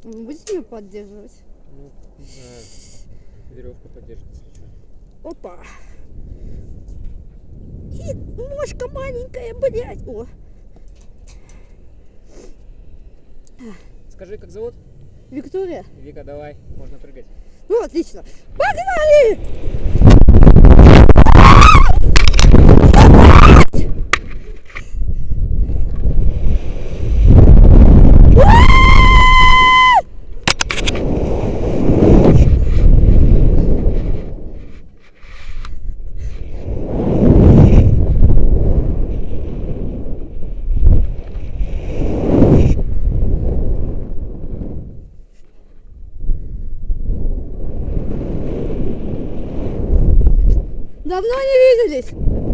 Вы будете ее поддерживать? Ну, не знаю. Веревку поддержит, если что. Опа. И ножка маленькая, блядь. О. Скажи, как зовут? Виктория. Вика, давай, можно прыгать. Ну, отлично. Погнали! Давно не виделись.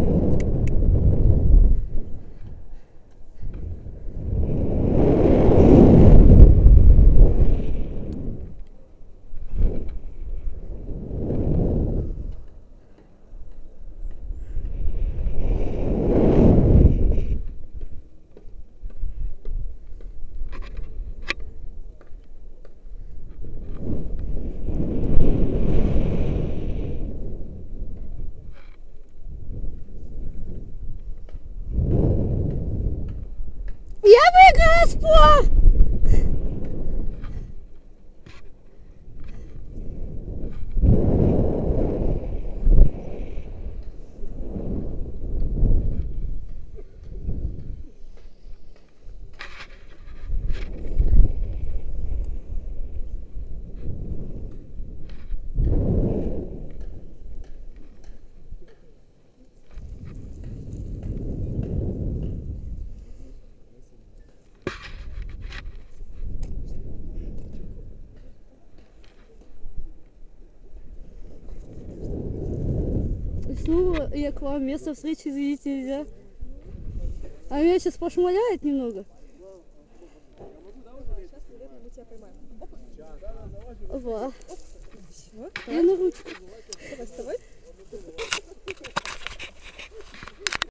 Я выиграла спор! Снова я к вам, место встречи, извините, нельзя. А меня сейчас пошмаляет немного. Опа. Я на ручку. Давай, вставай.